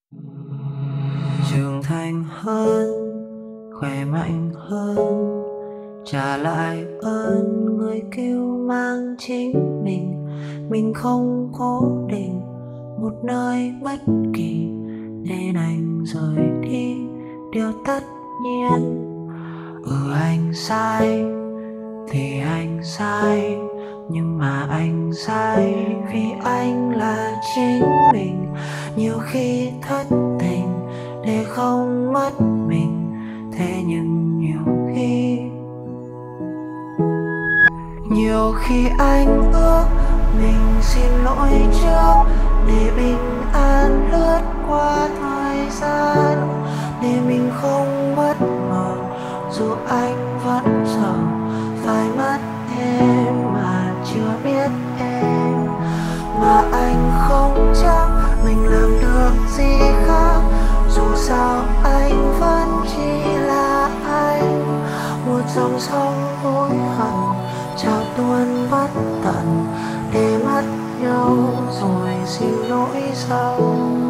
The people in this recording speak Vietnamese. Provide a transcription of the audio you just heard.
trưởng thành hơn, khỏe mạnh hơn, trả lại ơn người kêu mang chính mình không cố định một nơi bất kỳ, nên anh rời đi điều tất nhiên. Anh sai thì anh sai, nhưng mà anh sai vì anh là chính mình. Nhiều khi thất tình để không mất mình, thế nhưng nhiều khi anh ước mình xin lỗi trước, để bình an lướt qua thời gian, để mình không bất ngờ dù anh vẫn sợ phải mất em mà chưa biết em. Mà anh không chắc mình làm được gì khác, dù sao anh vẫn chỉ là anh, một dòng sông hối hận trào tuôn bất tận để mất nhau rồi xin lỗi sau.